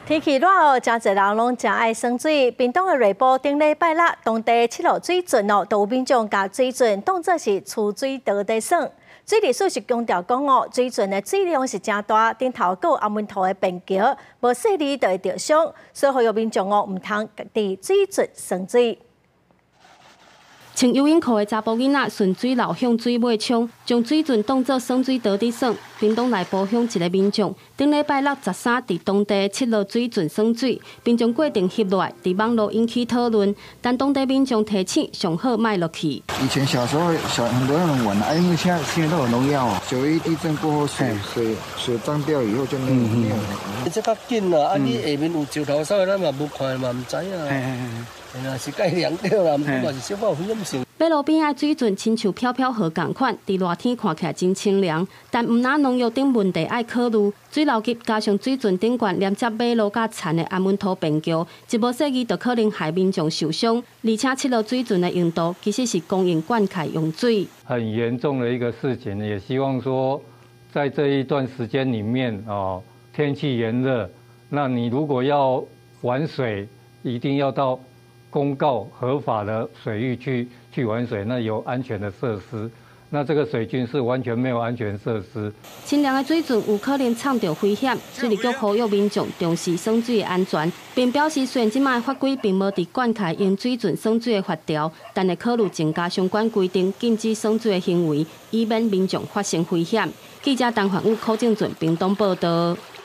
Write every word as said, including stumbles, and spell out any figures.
天气热哦，真侪人拢真爱耍水。屏东的瑞宝顶礼拜六，当地七号水圳哦，都有民众把水圳当作是储水槽在耍。水利署是强调讲哦，水圳的水量是真大，顶头还有阿门头的便桥，无细里就会着伤，所以呼吁民众哦，唔通家己水圳耍水。 穿游泳裤的查甫囡仔顺水流向水尾冲，将水圳当作耍水槽伫耍。屏东内埔乡一个民众，顶礼拜六十三伫当地七号水圳耍水，并将过程翕落来，伫网络引起讨论。但当地民众提醒，上好卖落去。 以前小时候小很多人玩啊，因为现在现在都有农药啊。九一地震过后，水水水涨掉以后就没有没有了。 这较紧啊！啊，你下面有石头扫，咱嘛无看嘛，唔知啊。 若是改良掉啦，毋过嘛是小可有危险性。马路边仔水圳亲像飘飘河共款，伫热天看起来真清凉，但毋拿农药等问题爱考虑。水流急加上水圳顶悬连接马路甲田的阿门头便桥，一无细意就可能害民众受伤。而且七号水圳的用途其实是供应灌溉用水。 很严重的一个事情，也希望说，在这一段时间里面哦，天气炎热，那你如果要玩水，一定要到 公告合法的水域去去玩水，那有安全的设施。那这个水郡是完全没有安全设施。清凉的水圳有可能闯到危险，水利局呼吁民众重视耍水的安全，并表示虽然即卖法规并无伫灌溉用水圳耍水的法条，但会考虑增加相关规定，禁止耍水的行为，以免民众发生危险。记者陈焕武、柯正俊屏东报道。